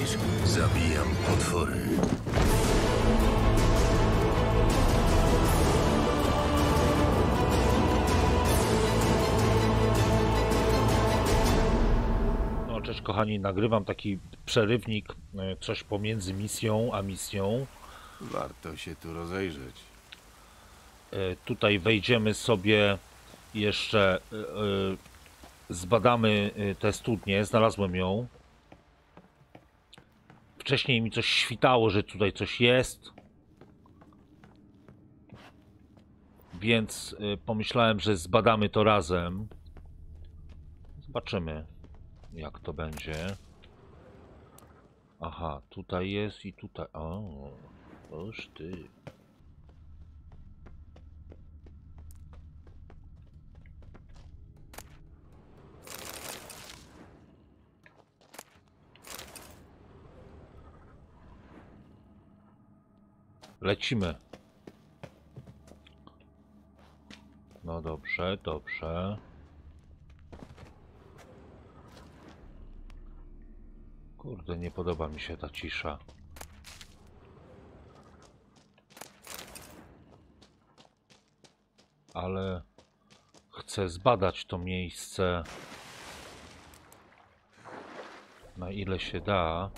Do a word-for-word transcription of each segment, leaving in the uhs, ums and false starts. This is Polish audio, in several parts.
mówisz? Zabijam potwory. No, cześć kochani, nagrywam taki przerywnik, coś pomiędzy misją a misją. Warto się tu rozejrzeć. Tutaj wejdziemy sobie jeszcze, zbadamy tę studnię, znalazłem ją. Wcześniej mi coś świtało, że tutaj coś jest. Więc pomyślałem, że zbadamy to razem. Zobaczymy, jak to będzie. Aha, tutaj jest i tutaj. O, oż ty. Lecimy. No dobrze, dobrze. Kurde, nie podoba mi się ta cisza. Ale chcę zbadać to miejsce, na ile się da.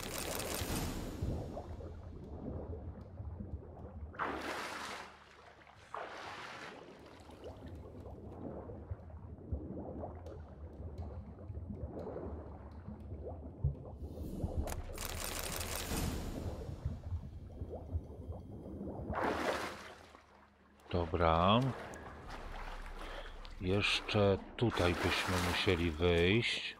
Dobra. Jeszcze tutaj byśmy musieli wyjść.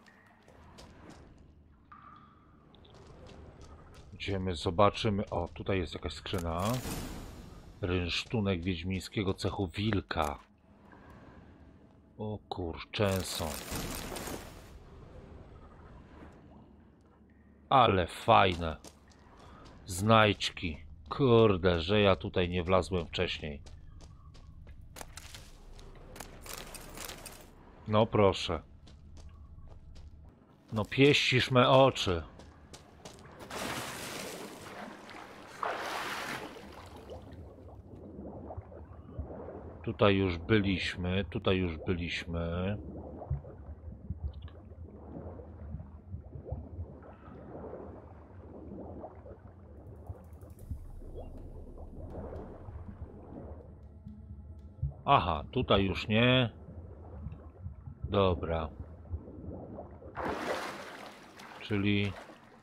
Idziemy, zobaczymy. O, tutaj jest jakaś skrzyna. Rynsztunek wiedźmińskiego cechu wilka. O kurczęso. Ale fajne. Znajdźki. Kurde, że ja tutaj nie wlazłem wcześniej. No proszę. No pieścisz me oczy. Tutaj już byliśmy, tutaj już byliśmy. Aha, tutaj już nie. Dobra. Czyli...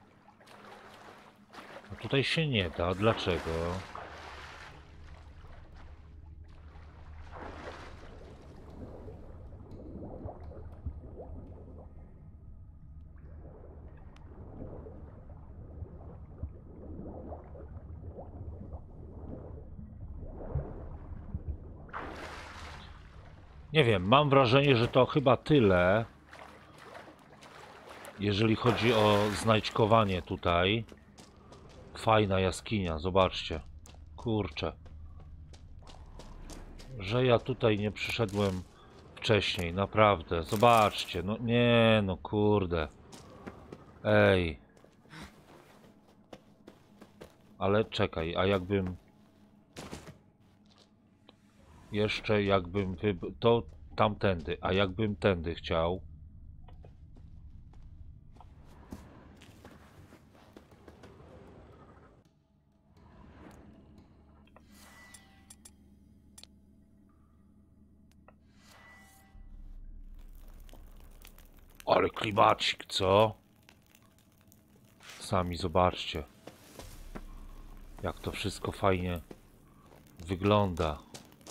No tutaj się nie da. Dlaczego? Nie wiem, mam wrażenie, że to chyba tyle, jeżeli chodzi o znajdźkowanie tutaj. Fajna jaskinia, zobaczcie. Kurczę. Że ja tutaj nie przyszedłem wcześniej, naprawdę. Zobaczcie, no nie, no kurde. Ej. Ale czekaj, a jakbym... Jeszcze jakbym... Wyb... To tamtędy, a jakbym tędy chciał... Ale klimacik, co? Sami zobaczcie. Jak to wszystko fajnie wygląda.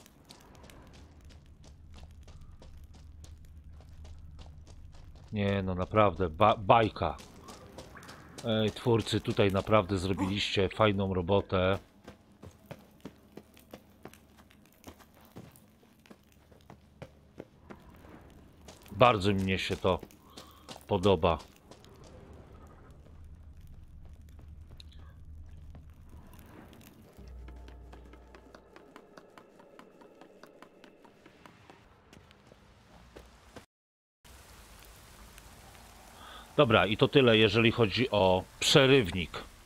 Nie no, naprawdę, ba bajka. Ej, twórcy, tutaj naprawdę zrobiliście fajną robotę. Bardzo mnie się to podoba. Dobra, i to tyle, jeżeli chodzi o przerywnik.